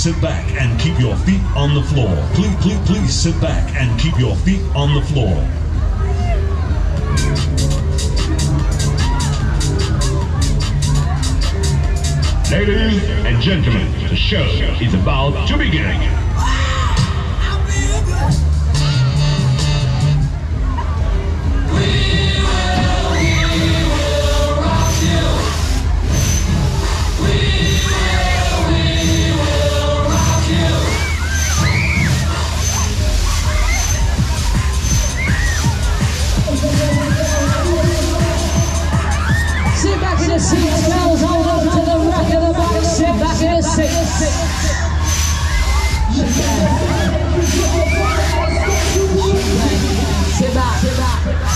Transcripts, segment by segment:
sit back and keep your feet on the floor. Please sit back and keep your feet on the floor. Ladies and gentlemen, the show is about to begin. Sit back in the seats, girls, hold on to the rack of the back, sit back in the seats. Sit back, sit back.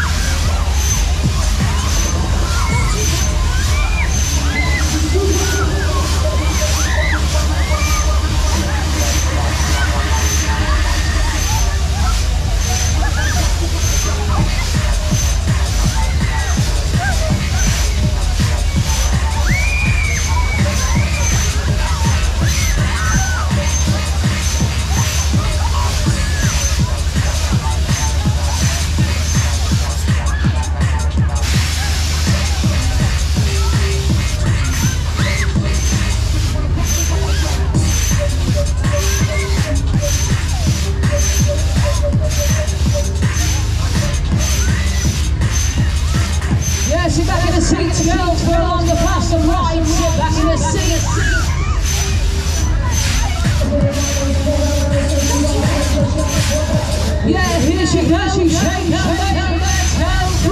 Sit back in the seats, girls, we're along the path and right, sit back in the seats. Yeah, here she goes, shake her, let's go,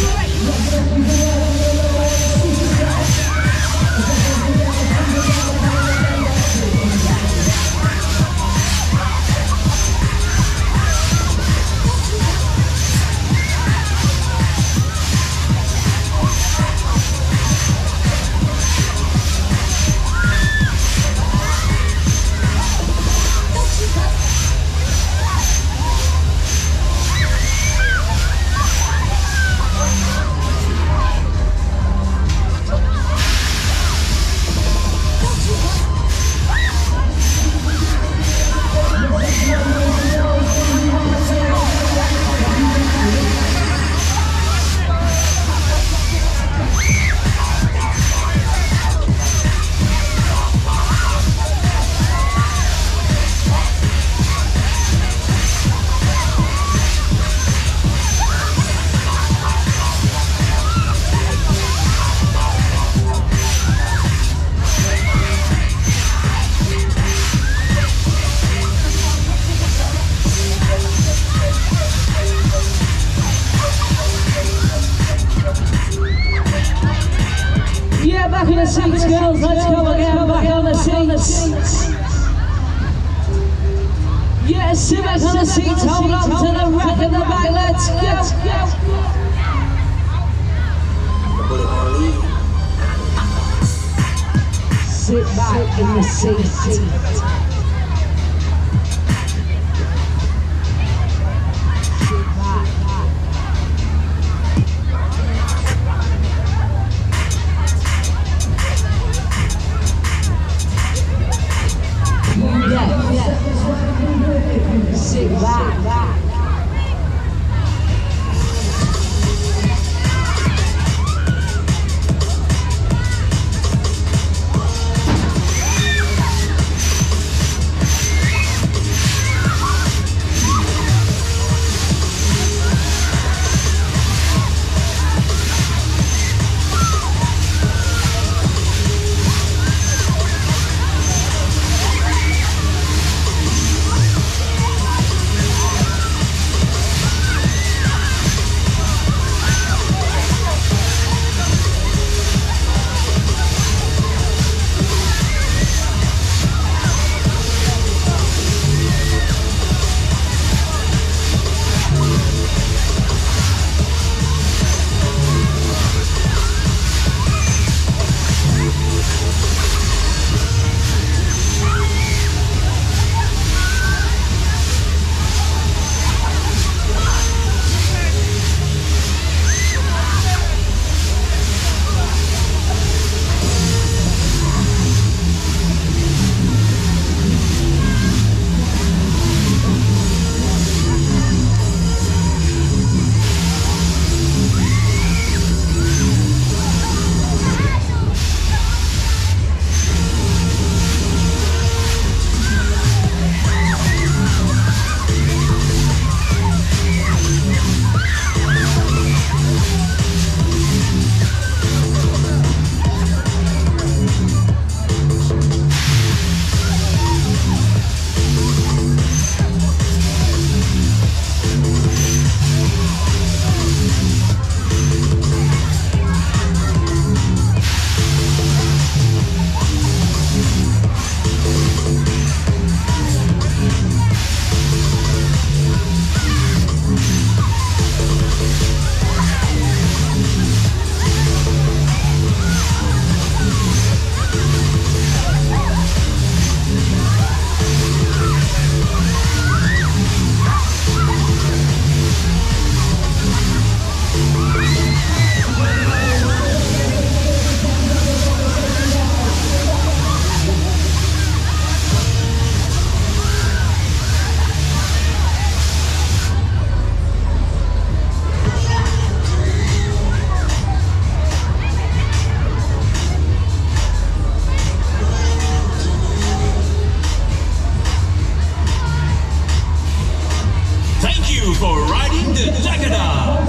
back in the seats, girls, let's go again, back on the seats. Yes, sit back on the seats, hold on to the rack of the back, let's go. Sit back in the seats. Sit back. you for riding the Tagada.